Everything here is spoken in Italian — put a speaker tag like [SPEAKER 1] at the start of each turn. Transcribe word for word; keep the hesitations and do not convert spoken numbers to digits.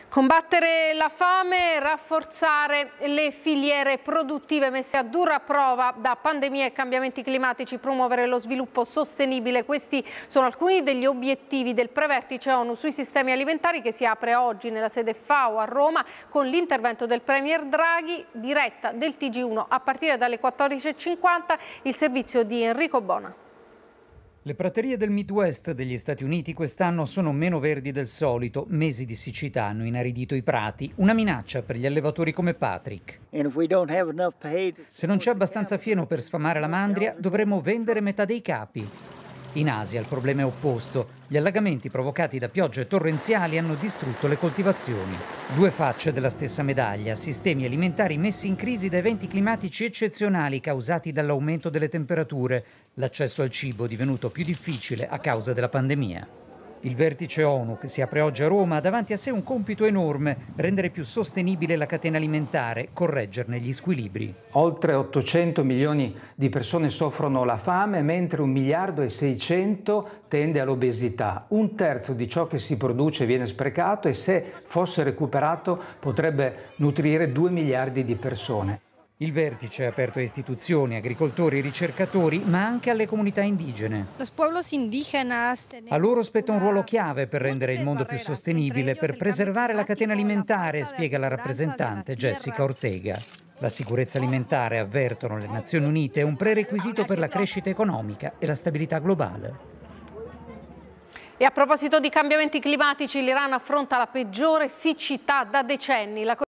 [SPEAKER 1] Combattere la fame, rafforzare le filiere produttive messe a dura prova da pandemia e cambiamenti climatici, promuovere lo sviluppo sostenibile. Questi sono alcuni degli obiettivi del prevertice ONU sui sistemi alimentari che si apre oggi nella sede FAO a Roma con l'intervento del Premier Draghi, diretta del T G uno a partire dalle quattordici e cinquanta, il servizio di Enrico Bona.
[SPEAKER 2] Le praterie del Midwest degli Stati Uniti quest'anno sono meno verdi del solito. Mesi di siccità hanno inaridito i prati, una minaccia per gli allevatori come Patrick. Se non c'è abbastanza fieno per sfamare la mandria, dovremo vendere metà dei capi. In Asia il problema è opposto. Gli allagamenti provocati da piogge torrenziali hanno distrutto le coltivazioni. Due facce della stessa medaglia, sistemi alimentari messi in crisi da eventi climatici eccezionali causati dall'aumento delle temperature, l'accesso al cibo divenuto più difficile a causa della pandemia. Il vertice ONU, che si apre oggi a Roma, ha davanti a sé un compito enorme: rendere più sostenibile la catena alimentare, correggerne gli squilibri.
[SPEAKER 3] Oltre ottocento milioni di persone soffrono la fame, mentre un miliardo e seicento tende all'obesità. Un terzo di ciò che si produce viene sprecato e, se fosse recuperato, potrebbe nutrire due miliardi di persone.
[SPEAKER 2] Il vertice è aperto a istituzioni, agricoltori, ricercatori, ma anche alle comunità indigene. A loro spetta un ruolo chiave per rendere il mondo più sostenibile, per preservare la catena alimentare, spiega la rappresentante Jessica Ortega. La sicurezza alimentare, avvertono le Nazioni Unite, è un prerequisito per la crescita economica e la stabilità globale.
[SPEAKER 1] E a proposito di cambiamenti climatici, l'Iran affronta la peggiore siccità da decenni. La